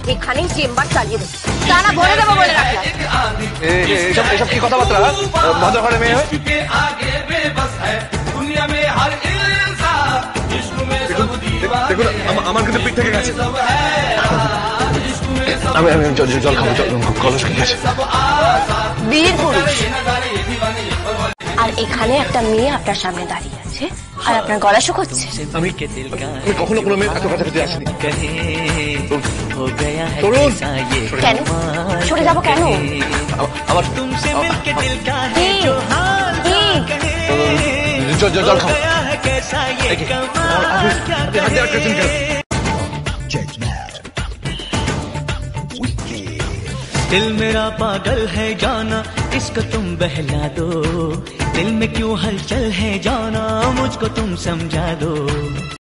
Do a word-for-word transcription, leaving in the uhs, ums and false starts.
এখানেই চেম্বার চালিয়ে দেবো, তারা ভরে দেবো বলে রাখলাম। এসব এসব কি কথাবার্তা? ভদ্র ঘরে মেয়ে হয়ে দেখুন, আমার কিন্তু পিঠ থেকে গেছে। আমি আমি জল খাবো, কলস কি গেছে। বীর পুরুষ। আর এখানে একটা মেয়ে আপনার সামনে দাঁড়িয়ে আছে আর আপনার গলা শুকোচ্ছে। আমি কখনো কোনো মেয়ে এত কাছাকাছি আসিনি। কেন সরে যাবো? কেন? আমার জল খাবো। दिल मेरा पागल है जाना, इसको तुम बहला दो। दिल में क्यों हलचल है जाना, मुझको तुम समझा दो।